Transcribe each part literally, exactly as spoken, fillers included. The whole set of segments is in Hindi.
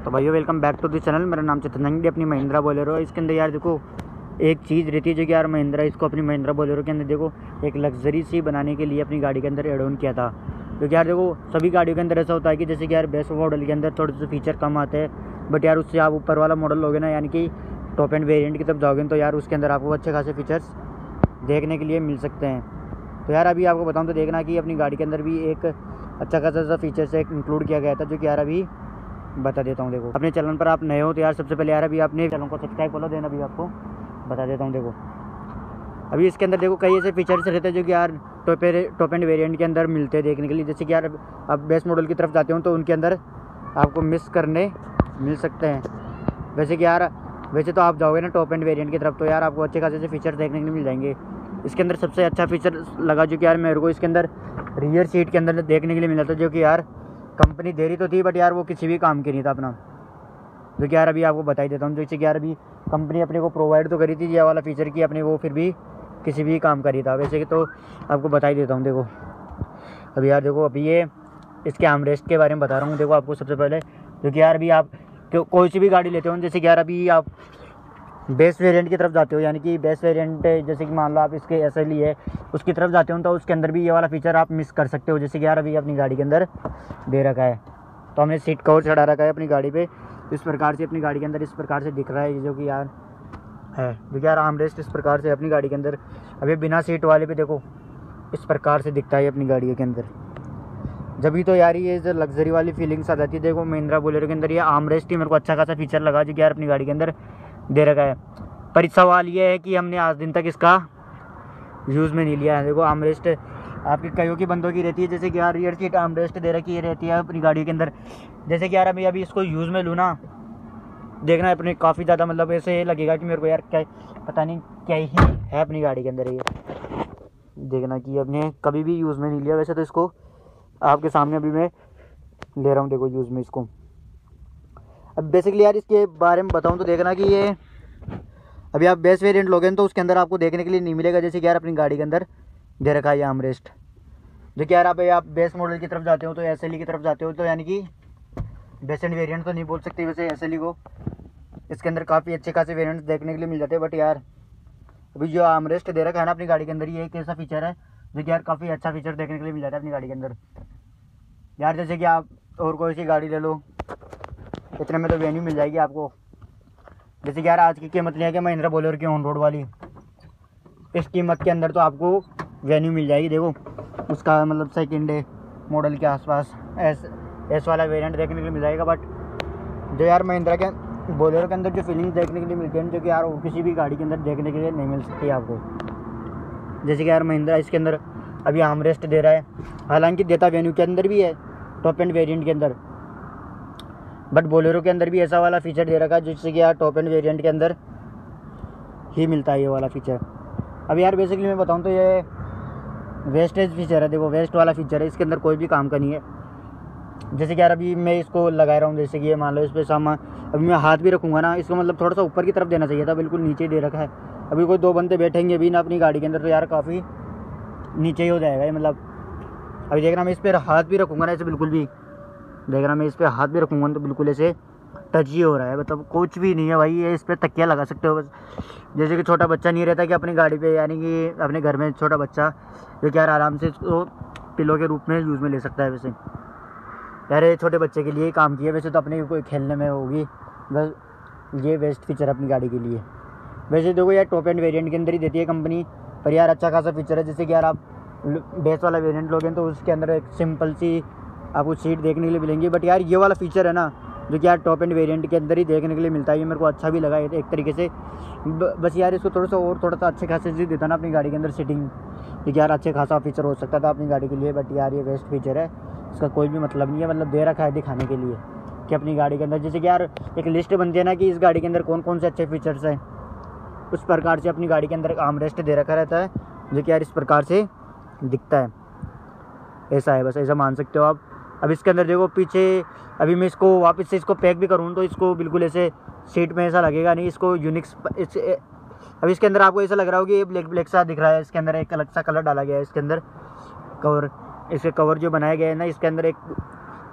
तो भाइयों welcome back to the channel. मेरा नाम चेतन जंगड़ी, अपनी महिंद्रा बोलेरो। इसके अंदर यार देखो एक चीज़ रहती है जो कि यार महिंद्रा इसको अपनी महिंद्रा बोलेरो के अंदर देखो एक लग्जरी सी बनाने के लिए अपनी गाड़ी के अंदर एड ऑन किया था। क्योंकि यार देखो सभी गाड़ियों के अंदर ऐसा होता है कि जैसे कि यार बेस्ट मॉडल के अंदर थोड़े से फीचर कम आते हैं, बट यार उससे आप ऊपर वाला मॉडल लोगे ना, यानी कि टॉप एंड वेरिएंट की तरफ जाओगे तो यार उसके अंदर आपको अच्छे खासे फीचर्स देखने के लिए मिल सकते हैं। तो यार अभी आपको बताऊँ तो देखना कि अपनी गाड़ी के अंदर भी एक अच्छा खासा सा फीचर्स एक इंक्लूड किया गया था, जो कि यार अभी बता देता हूँ। देखो अपने चैनल पर आप नए हो तो यार सबसे पहले यार अभी अपने चैनल को सब्सक्राइब कर लो, देना अभी आपको बता देता हूँ। देखो अभी इसके अंदर देखो कई ऐसे फीचर्स रहते हैं जो कि यार टॉप टॉप एंड वेरिएंट के अंदर मिलते हैं देखने के लिए। जैसे कि यार आप बेस्ट मॉडल की तरफ जाते हो तो उनके अंदर आपको मिस करने मिल सकते हैं। वैसे कि यार वैसे तो आप जाओगे ना टॉप एंड वेरिएंट की तरफ तो यार आपको अच्छे खासे से फीचर्स देखने के लिए मिल जाएंगे। इसके अंदर सबसे अच्छा फीचर लगा जो कि यार मेरे को इसके अंदर रियर सीट के अंदर देखने के लिए मिला था, जो कि यार कंपनी दे रही तो थी बट यार वो किसी भी काम की नहीं था अपना, जो कि यार अभी आपको बता ही देता हूँ। जैसे कि यार अभी कंपनी अपने को प्रोवाइड तो करी थी ये वाला फीचर की अपने, वो फिर भी किसी भी काम का नहीं था। वैसे कि तो आपको बता ही देता हूँ। देखो अभी यार देखो अभी ये इसके आर्मरेस्ट के बारे में बता रहा हूँ। देखो आपको सबसे पहले जो कि यार अभी आप कोई सी भी गाड़ी लेते हो, जैसे कि यार अभी आप बेस्ट वेरिएंट की तरफ जाते हो, यानी कि बेस्ट वेरिएंट जैसे कि मान लो आप इसके एस एल ई है उसकी तरफ जाते हो तो उसके अंदर भी ये वाला फीचर आप मिस कर सकते हो। जैसे कि यार अभी अपनी गाड़ी के अंदर दे रखा है तो हमने सीट कवर चढ़ा रखा है अपनी गाड़ी पे, इस प्रकार से अपनी गाड़ी के अंदर इस प्रकार से दिख रहा है जो कि यार है। देखिए यार आर्मरेस्ट इस प्रकार से अपनी गाड़ी के अंदर अभी बिना सीट वाले पे देखो इस प्रकार से दिखता है अपनी गाड़ी के अंदर। जब भी तो यार ये जो लग्जरी वाली फीलिंग्स आ जाती है। देखो महिंद्रा बोलेरो के अंदर ये आर्मरेस्ट ही मेरे को अच्छा खासा फीचर लगा जो कि यार अपनी गाड़ी के अंदर दे रखा है। पर इस सवाल ये है कि हमने आज दिन तक इसका यूज़ में नहीं लिया है। देखो आर्मरेस्ट आपकी कईयों की बंदों की रहती है, जैसे कि यार रियर सीट आर्मरेस्ट दे रखी रहती है अपनी गाड़ी के अंदर। जैसे कि यार अभी अभी इसको यूज़ में लूँ ना, देखना अपने काफ़ी ज़्यादा मतलब ऐसे लगेगा कि मेरे को यार क्या पता नहीं क्या ही है अपनी गाड़ी के अंदर। ये देखना कि अपने कभी भी यूज़ में नहीं लिया। वैसे तो इसको आपके सामने अभी मैं ले रहा हूँ, देखो यूज़ में इसको। अब बेसिकली यार इसके बारे में बताऊँ तो देखना कि ये अभी आप बेस्ट वेरिएंट लोगे तो उसके अंदर आपको देखने के लिए नहीं मिलेगा। जैसे कि यार अपनी गाड़ी के अंदर दे रखा है आर्मरेस्ट, जो कि यार आप आप बेस्ट मॉडल की तरफ जाते हो तो एस एल ई की तरफ जाते हो तो यानी कि बेस्ट एंड वेरिएंट तो नहीं बोल सकते वैसे एस एल ई को, इसके अंदर काफ़ी अच्छे खासे वेरिएंट्स देखने के लिए मिल जाते हैं। बट यार अभी जो आर्मरेस्ट दे रखा है ना अपनी गाड़ी के अंदर, ये एक ऐसा फीचर है जो कि यार काफ़ी अच्छा फीचर देखने के लिए मिल जाता है अपनी गाड़ी के अंदर। यार जैसे कि आप और कोई सी गाड़ी ले लो इतने में तो वेन्यू मिल जाएगी आपको। जैसे कि यार आज की कीमत नहीं है कि महिंद्रा बोलेरो की ऑन रोड वाली, इस कीमत के अंदर तो आपको वेन्यू मिल जाएगी। देखो उसका मतलब सेकंड डे मॉडल के आसपास एस एस वाला वेरिएंट देखने के लिए मिल जाएगा। बट जो यार महिंद्रा के बोलेरो के अंदर जो फीलिंग्स देखने के लिए मिलती है जो कि यार वो किसी भी गाड़ी के अंदर देखने के लिए नहीं मिल सकती आपको। जैसे कि यार महिंद्रा इसके अंदर अभी आर्मरेस्ट दे रहा है, हालांकि देता वेन्यू के अंदर भी है टॉप एंड वेरिएंट के अंदर, बट बोलेरो के अंदर भी ऐसा वाला फीचर दे रखा है जिससे कि यार टॉप एंड वेरिएंट के अंदर ही मिलता है ये वाला फीचर। अब यार बेसिकली मैं बताऊं तो ये वेस्टेज फीचर है। देखो वेस्ट वाला फीचर है, इसके अंदर कोई भी काम का नहीं है। जैसे कि यार अभी मैं इसको लगा रहा हूँ, जैसे कि ये मान लो इस पर सामान अभी मैं हाथ भी रखूँगा ना, इसको मतलब थोड़ा सा ऊपर की तरफ देना चाहिए था, बिल्कुल नीचे दे रखा है। अभी कोई दो बंदे बैठेंगे भी ना अपनी गाड़ी के अंदर तो यार काफ़ी नीचे ही हो जाएगा ये। मतलब अभी देखना मैं इस पर हाथ भी रखूँगा ना ऐसे बिल्कुल भी, देखना मैं इस पर हाथ भी रखूँगा तो बिल्कुल ऐसे टच ही हो रहा है, मतलब कुछ भी नहीं है भाई। ये इस पर तकिया लगा सकते हो बस। जैसे कि छोटा बच्चा नहीं रहता कि अपनी गाड़ी पे, यानी कि अपने घर में छोटा बच्चा जो कि यार आराम से इसको पिलो के रूप में यूज़ में ले सकता है। वैसे यार ये छोटे बच्चे के लिए ही काम किया, वैसे तो अपने कोई खेलने में होगी बस, ये बेस्ट फीचर अपनी गाड़ी के लिए। वैसे देखो यार टॉप एंड वेरिएंट के अंदर ही देती है कंपनी, पर यार अच्छा खासा फीचर है। जैसे कि यार आप बेस्ट वाला वेरिएंट लोगे तो उसके अंदर एक सिंपल सी आपको सीट देखने के लिए मिलेंगी। बट यार ये वाला फीचर है ना जो कि यार टॉप एंड वेरिएंट के अंदर ही देखने के लिए मिलता है, ये मेरे को अच्छा भी लगा एक तरीके से। बस यार इसको थोड़ा सा और थोड़ा सा अच्छे खासे चीज़ देता ना अपनी गाड़ी के अंदर सीटिंग, क्योंकि यार अच्छे खासा फीचर हो सकता था अपनी गाड़ी के लिए। बट यार ये बेस्ट फीचर है, इसका कोई भी मतलब नहीं है, मतलब दे रखा है दिखाने के लिए कि अपनी गाड़ी के अंदर जैसे कि यार एक लिस्ट बनती है ना कि इस गाड़ी के अंदर कौन कौन से अच्छे फीचर्स हैं, उस प्रकार से अपनी गाड़ी के अंदर आर्मरेस्ट दे रखा रहता है जो कि यार इस प्रकार से दिखता है। ऐसा है, बस ऐसा मान सकते हो आप। अब इसके अंदर देखो पीछे अभी मैं इसको वापस से इसको पैक भी करूँ तो इसको बिल्कुल ऐसे सीट में ऐसा लगेगा नहीं, इसको यूनिक्स इस अब इसके अंदर आपको ऐसा लग रहा होगा ये ब्लैक ब्लैक सा दिख रहा है। इसके अंदर एक अलग सा कलर डाला गया है, इसके अंदर कवर इसके कवर जो बनाया गया है ना इसके अंदर एक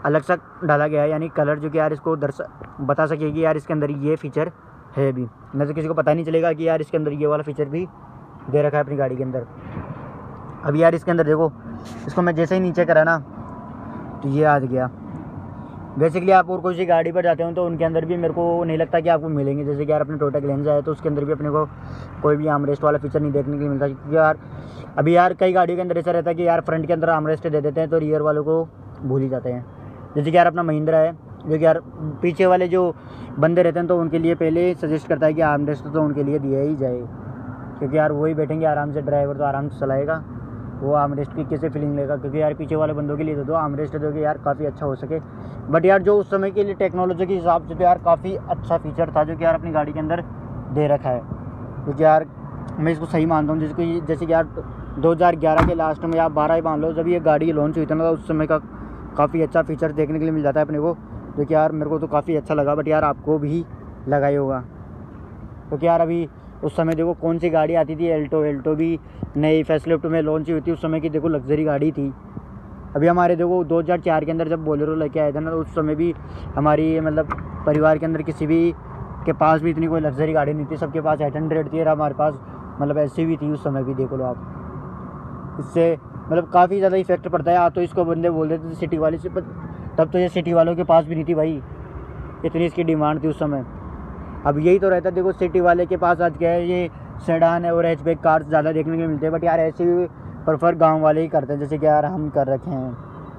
अलग सा डाला गया है, यानी कलर जो कि यार इसको दर्शा बता सके कि यार इसके अंदर ये फ़ीचर है भी, नहीं तो किसी को पता नहीं चलेगा कि यार इसके अंदर ये वाला फ़ीचर भी दे रखा है अपनी गाड़ी के अंदर। अब यार इसके अंदर देखो, इसको मैं जैसे ही नीचे करा ना तो ये आ गया। बेसिकली आप और कोई सी गाड़ी पर जाते हो तो उनके अंदर भी मेरे को नहीं लगता कि आपको मिलेंगे, जैसे कि यार अपने टोयोटा ग्लेंजा है तो उसके अंदर भी अपने को कोई भी आर्मरेस्ट वाला फीचर नहीं देखने के लिए मिलता, क्योंकि यार अभी यार कई गाड़ियों के अंदर ऐसा रहता है कि यार फ्रंट के अंदर आर्मरेस्ट दे देते हैं तो रियर वालों को भूल ही जाते हैं। जैसे कि यार अपना महिंद्रा है जो कि यार पीछे वाले जो बंदे रहते हैं तो उनके लिए पहले सजेस्ट करता है कि आर्मरेस्ट तो उनके लिए दिया ही जाए, क्योंकि यार वही बैठेंगे आराम से, ड्राइवर तो आराम से चलाएगा, वो आर्मरेस्ट की कैसे फीलिंग लेगा, क्योंकि यार पीछे वाले बंदों के लिए दे दो आर्मरेस्ट दो कि यार काफ़ी अच्छा हो सके। बट यार जो उस समय के लिए टेक्नोलॉजी के हिसाब से तो यार काफ़ी अच्छा फीचर था जो कि यार अपनी गाड़ी के अंदर दे रखा है, क्योंकि यार मैं इसको सही मानता हूँ। जैसे कि जैसे कि यार दो हज़ार ग्यारह के लास्ट में या बारह ही मान लो, जब ये गाड़ी लॉन्च हुई थी ना, तो उस समय का काफ़ी अच्छा फीचर देखने के लिए मिल जाता है अपने को, जो कि यार मेरे को तो काफ़ी अच्छा लगा। बट यार आपको भी लगा ही होगा, क्योंकि यार अभी उस समय देखो कौन सी गाड़ी आती थी, एल्टो एल्टो भी नई फेसलिफ्ट में लॉन्च हुई थी, उस समय की देखो लग्जरी गाड़ी थी। अभी हमारे देखो दो हज़ार चार के अंदर जब बोलेरो लेके आए थे ना, तो उस समय भी हमारी मतलब परिवार के अंदर किसी भी के पास भी इतनी कोई लग्जरी गाड़ी नहीं थी, सबके पास एट हंड्रेड थी और हमारे पास मतलब ऐसी भी थी उस समय भी, देखो लो आप। इससे मतलब काफ़ी ज़्यादा इफेक्ट पड़ता है। आज तो इसको बंदे बोल देते थे सिटी वाले से, तब तो ये सिटी वालों के पास भी नहीं थी भाई, इतनी इसकी डिमांड थी उस समय। अब यही तो रहता है, देखो सिटी वाले के पास आज क्या है, ये सेडान है और हैचबैक कार्स ज़्यादा देखने को मिलते हैं, बट यार ऐसे भी प्रेफर गांव वाले ही करते हैं, जैसे कि यार हम कर रखे हैं।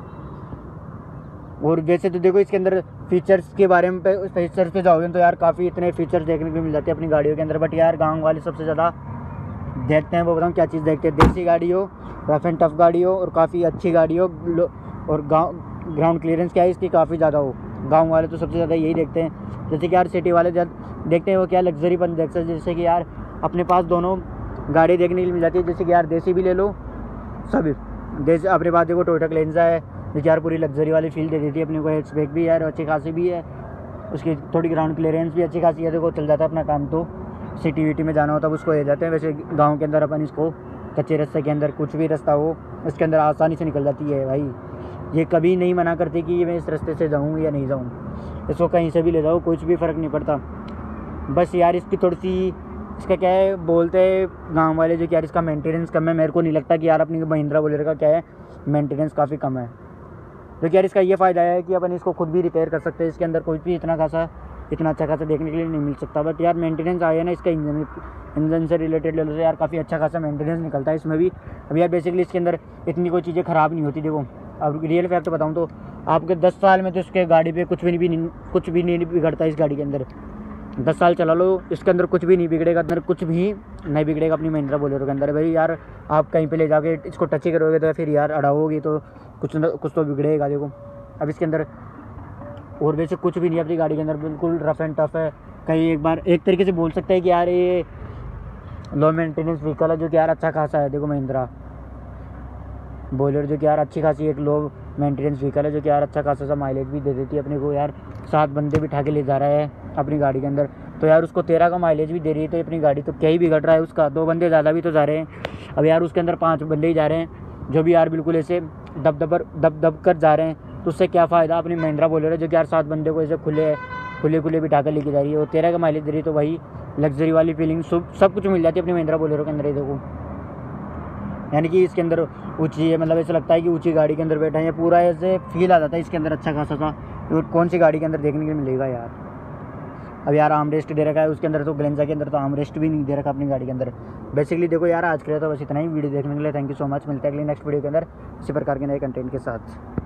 और वैसे तो देखो इसके अंदर फीचर्स के बारे में पे फीचर्स पे जाओगे तो यार काफ़ी इतने फीचर्स देखने को मिल जाते हैं अपनी गाड़ियों के अंदर, बट यार गाँव वाले सबसे ज़्यादा देखते हैं, वो बताऊँ क्या चीज़ देखते हैं, देसी गाड़ी हो, रफ एंड टफ गाड़ी हो और काफ़ी अच्छी गाड़ी हो, और गाँव ग्राउंड क्लियरेंस क्या है इसकी काफ़ी ज़्यादा हो। गाँव वाले तो सबसे ज़्यादा यही देखते हैं। जैसे कि यार सिटी वाले जब देखते हैं वो क्या लग्जरी पन देखते हैं, जैसे कि यार अपने पास दोनों गाड़ी देखने के लिए मिल जाती है, जैसे कि यार देसी भी ले लो सभी, जैसे अपने पास देखो टोयोटा ग्लेंजा है जो यार पूरी लग्जरी वाली फील दे देती है अपने को, हैचबैक भी यार अच्छी खासी भी है, उसकी थोड़ी ग्राउंड क्लियरेंस भी अच्छी खासी है, देखो चल जाता है अपना काम। तो सिटी विटी में जाना होता है उसको ले जाते हैं, वैसे गाँव के अंदर अपन इसको कच्चे रास्ते के अंदर कुछ भी रास्ता हो उसके अंदर आसानी से निकल जाती है भाई। ये कभी नहीं मना करती कि मैं इस रास्ते से जाऊँ या नहीं जाऊँ, इसको कहीं से भी ले जाओ कुछ भी फ़र्क नहीं पड़ता। बस यार इसकी थोड़ी सी इसका क्या है बोलते हैं गांव वाले जो कि यार इसका मेंटेनेंस कम है। मेरे को नहीं लगता कि यार अपनी महिंद्रा बोलेरो का क्या है मेंटेनेंस काफ़ी कम है, क्योंकि यार इसका ये फ़ायदा है कि अपन इसको खुद भी रिपेयर कर सकते हैं, इसके अंदर कोई भी इतना खासा इतना अच्छा खासा देखने के लिए नहीं मिल सकता। बट यार मेंटेनेंस आया ना इसका इंजन इंजन से रिलेटेड ले लो तो यार काफ़ी अच्छा खासा मेंटेनेंस निकलता है इसमें भी। अब यार बेसिकली इसके अंदर इतनी कोई चीज़ें ख़राब नहीं होती। देखो अब रियल फैक्ट बताऊँ तो आपके दस साल में तो इसके गाड़ी पे कुछ भी नहीं कुछ भी नहीं बिगड़ता इस गाड़ी के अंदर। दस साल चला लो इसके अंदर कुछ भी नहीं बिगड़ेगा, अंदर कुछ भी नहीं बिगड़ेगा अपनी महिंद्रा बोलेरो के अंदर। भाई यार आप कहीं पे ले जाके इसको टच ही करोगे तो फिर यार अड़ाओगे तो कुछ न कुछ तो बिगड़ेगा। देखो अब इसके अंदर और वैसे कुछ भी नहीं है अपनी गाड़ी के अंदर, बिल्कुल रफ एंड टफ है। कहीं एक बार एक तरीके से बोल सकते हैं कि यार ये लो मेंटेनेंस व्हीकल है जो कि यार अच्छा खासा है। देखो महिंद्रा बोलेरो जो कि यार अच्छी खासी एक लो मेंटेनेंस व्हीकल है जो कि यार अच्छा खासा सा माइलेज भी दे देती है अपने को। यार सात बंदे बिठा के ले जा रहा है अपनी गाड़ी के अंदर तो यार उसको तेरह का माइलेज भी दे रही है, तो अपनी गाड़ी तो क्या ही बिगड़ रहा है उसका। दो बंदे ज़्यादा भी तो जा रहे हैं, अब यार उसके अंदर पाँच बंदे ही जा रहे हैं जो भी यार बिल्कुल ऐसे दब दब दब दब कर जा रहे हैं, तो उससे क्या फ़ायदा अपनी महिंद्रा बोलेरो जो कि यार सात बंदे को ऐसे खुले खुले खुले बिठा कर लेके जा रही है, वो तेरह का माइलेज दे रही है। तो वही लग्जरी वाली फीलिंग सब सब कुछ मिल जाती है अपनी महिंद्रा बोलेरो के अंदर ही। देखो यानी कि इसके अंदर ऊँची है, मतलब ऐसा लगता है कि ऊँची गाड़ी के अंदर बैठा है, पूरा ऐसे फील आ जाता है इसके अंदर अच्छा खासा सा। तो कौन सी गाड़ी के अंदर देखने के लिए मिलेगा यार। अब यार आर्मरेस्ट दे रखा है उसके अंदर, तो ग्लेंजा के अंदर तो आर्मरेस्ट भी नहीं दे रखा अपनी गाड़ी के अंदर। बेसिकली देखो यार आज के लिए तो बस इतना ही। वीडियो देखने के लिए थैंक यू सो मच। मिलते हैं अगली नेक्स्ट वीडियो के अंदर इसी प्रकार के नए कंटेंट के साथ।